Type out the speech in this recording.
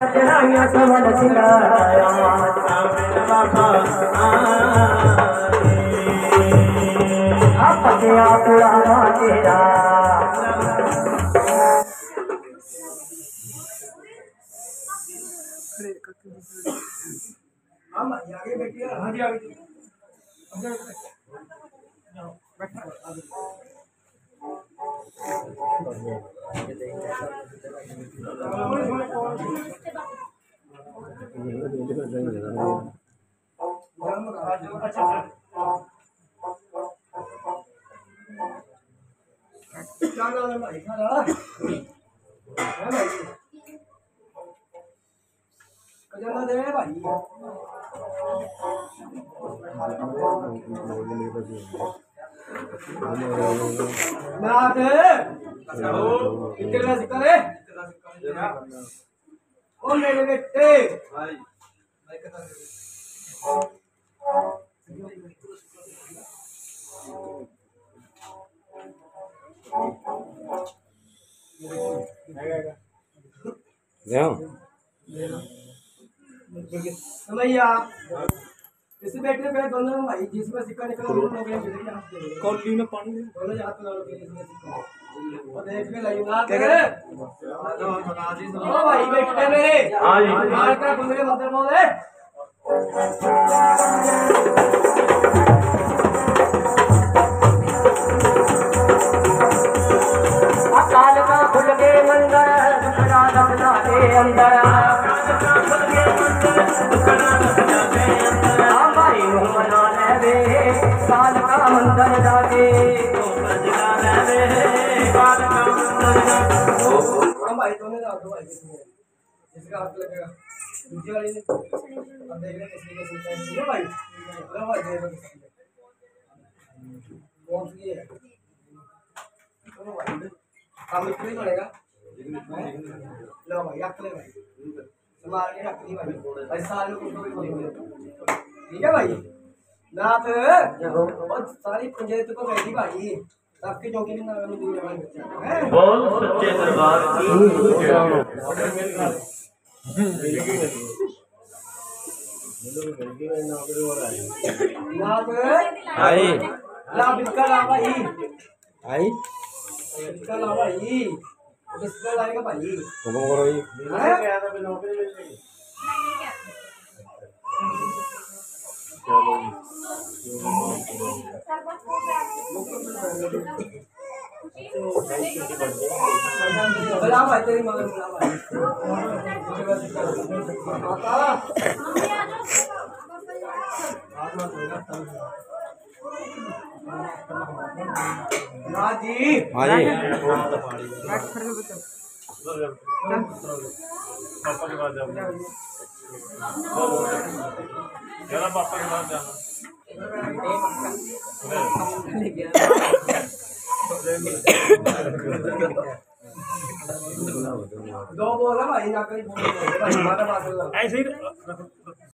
आगे बैठिए। हाँ जी आगे क्या नाम है भाई खाना है भाई कजला दे भाई नाथ कितना सिक्का रे ओ मेरे बेटे भाई भाई कितना भैया इस बैठने पे दोनों भाई जिसमें सिक्का निकला दोनों लोग कौली में पानी दोनों हाथ में डाल के इसमें सिक्का और देख के लाइव ना करे ओ भाई बैठने मेरे हां जी मार का बंदे मंदिर बोले अकाल का खुल के मंदिर दुखड़ा रखना दे अंदर काल का मंदिर जाके भाई दोनों जाओ दो भाई इसका हाथ लगेगा दूसरी वाली ने अब देखने किसने के सुनता है ये भाई लो भाई दे दो कौन सी है लो भाई काम इतनी पड़ेगा लो भाई रख ले भाई संभाल के रख ली भाई भाई साल में कुछ भी ठीक है भाई नाथ और सारी पंचायत को बैठी भाई आपके चौकी में नाम दूर है बोल सच्चे दरबार की नाथ आई ला बिस्का ला भाई आई बिस्का ला भाई बिस्का लाएगा भाई हुक्म करो भाई मैं क्या था नौकरी मिल जाएगी बुला भाई तेरी मगर बुला भाई हाँ जी हाँ जी पापा के पास जाना जरा पापा के पास जाना दो बोला भाई ना कहीं बोल ऐसे ही